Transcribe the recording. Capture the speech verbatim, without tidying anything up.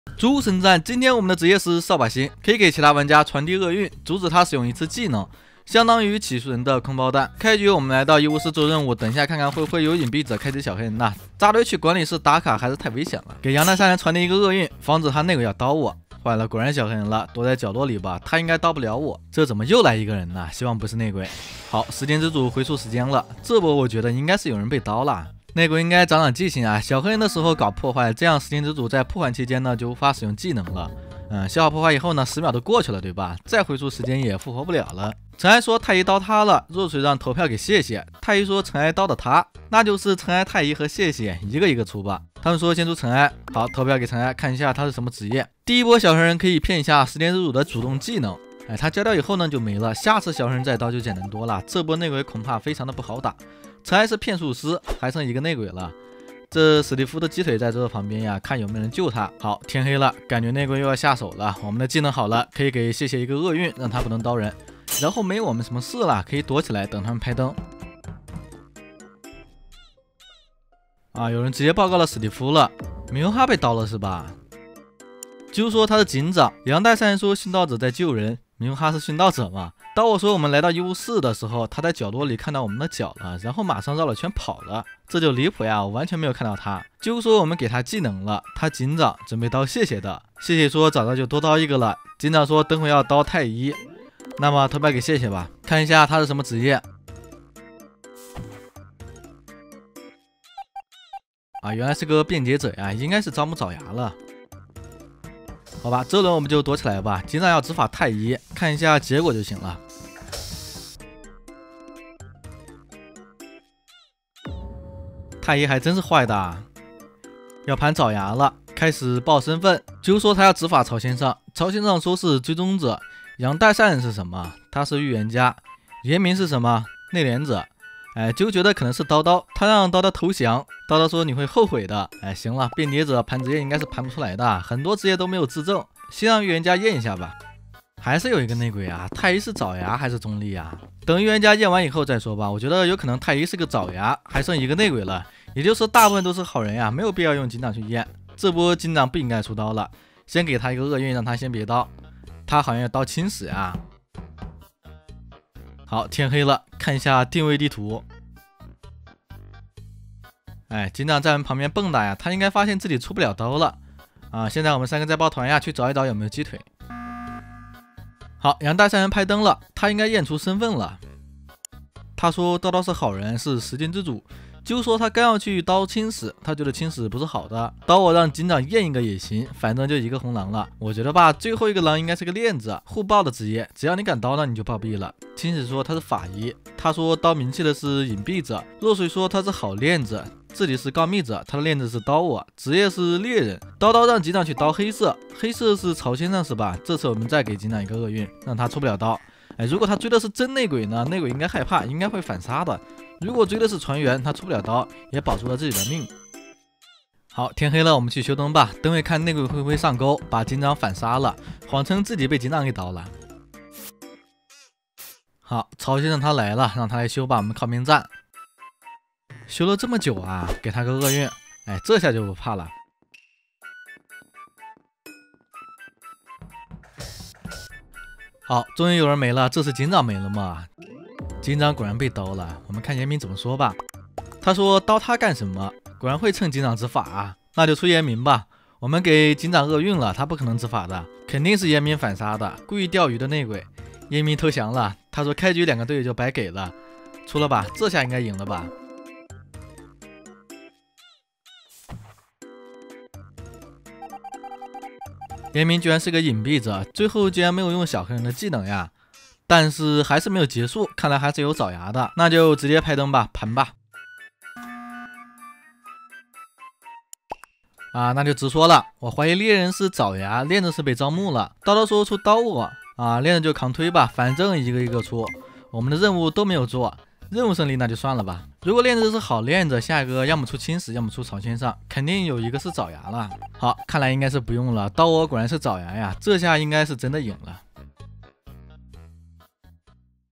主神战，今天我们的职业是扫把星，可以给其他玩家传递厄运，阻止他使用一次技能，相当于起诉人的空包弹。开局我们来到医务室做任务，等一下看看会不会有隐蔽者开启小黑人呐。扎堆去管理室打卡还是太危险了，给阳台三人传递一个厄运，防止他内鬼要刀我。坏了，果然小黑人了，躲在角落里吧，他应该刀不了我。这怎么又来一个人呢？希望不是内鬼。好，时间之主回溯时间了，这波我觉得应该是有人被刀了。内鬼应该长长记性啊，小黑人的时候搞破坏，这样时间之主在破坏期间呢就无法使用技能了。嗯，消耗破坏以后呢，十秒都过去了，对吧？再回溯时间也复活不了了。尘埃说太医刀他了，若水让投票给谢谢。太医说尘埃刀的他，那就是尘埃太医和谢谢一个一个出吧。他们说先出尘埃，好，投票给尘埃，看一下他是什么职业。第一波小黑人可以骗一下时间之主的主动技能，哎，他交掉以后呢就没了，下次小黑人再刀就简单多了。这波内鬼恐怕非常的不好打。尘埃是骗术师，还剩一个内鬼了。这史蒂夫的鸡腿在这旁边呀，看有没有人救他。好，天黑了，感觉内鬼又要下手了。我们的技能好了，可以给谢谢一个厄运，让他不能刀人。然后没我们什么事了，可以躲起来等他们拍灯。啊，有人直接报告了史蒂夫了，米欧哈被刀了是吧？就说他是警长，杨代三人说殉道者在救人，米欧哈是殉道者嘛？当我说我们来到医务室的时候，他在角落里看到我们的脚了，然后马上绕了圈跑了，这就离谱呀！我完全没有看到他。就说我们给他技能了，他警长准备刀谢谢的，谢谢说找到就多刀一个了。警长说等会要刀太医，那么投票给谢谢吧，看一下他是什么职业。啊，原来是个辩解者呀，应该是招募爪牙了。好吧，这轮我们就躲起来吧。警长要执法太医，看一下结果就行了。太医还真是坏的，要盘爪牙了，开始报身份，就说他要执法曹先生。曹先生说是追踪者。杨代善人是什么？他是预言家。严明是什么？内敛者。哎，就觉得可能是叨叨，他让叨叨投降，叨叨说你会后悔的。哎，行了，辩解者盘职业应该是盘不出来的，很多职业都没有自证，先让预言家验一下吧。还是有一个内鬼啊，太医是爪牙还是中立啊？等预言家验完以后再说吧。我觉得有可能太医是个爪牙，还剩一个内鬼了，也就是大部分都是好人呀，没有必要用警长去验。这波警长不应该出刀了，先给他一个厄运，让他先别刀，他好像要刀清死呀。好，天黑了，看一下定位地图。哎，警长在我们旁边蹦跶呀，他应该发现自己出不了刀了啊！现在我们三个在抱团呀，去找一找有没有鸡腿。好，杨大三人拍灯了，他应该验出身份了。他说叨叨是好人，是时间之主，就说他刚要去刀清死，他觉得清死不是好的，刀我让警长验一个也行，反正就一个红狼了。我觉得吧，最后一个狼应该是个链子，互爆的职业，只要你敢刀呢，你就暴毙了。清死说他是法医，他说刀名气的是隐蔽者。若水说他是好链子，这里是告密者，他的链子是刀我，职业是猎人。刀刀让警长去刀黑色，黑色是曹先生是吧？这次我们再给警长一个厄运，让他出不了刀。哎，如果他追的是真内鬼呢？内鬼应该害怕，应该会反杀的。如果追的是船员，他出不了刀，也保住了自己的命。好，天黑了，我们去修灯吧。等会看内鬼会不会上钩，把警长反杀了，谎称自己被警长给刀了。好，曹先生他来了，让他来修吧，我们靠边站。修了这么久啊，给他个厄运，哎，这下就不怕了。好，终于有人没了，这次警长没了嘛？警长果然被刀了，我们看严明怎么说吧。他说刀他干什么？果然会趁警长执法啊，那就出严明吧。我们给警长厄运了，他不可能执法的，肯定是严明反杀的，故意钓鱼的内鬼。严明投降了，他说开局两个队友就白给了，出了吧，这下应该赢了吧。严明居然是个隐蔽者，最后居然没有用小黑人的技能呀，但是还是没有结束，看来还是有爪牙的，那就直接拍灯吧，盘吧。啊，那就直说了，我怀疑猎人是爪牙，链子是被招募了。叨叨说出刀我啊，链子就扛推吧，反正一个一个出，我们的任务都没有做，任务胜利那就算了吧。如果链子是好链子，下一个要么出青石，要么出曹先生，肯定有一个是爪牙了。好，看来应该是不用了，刀我果然是爪牙呀，这下应该是真的赢了。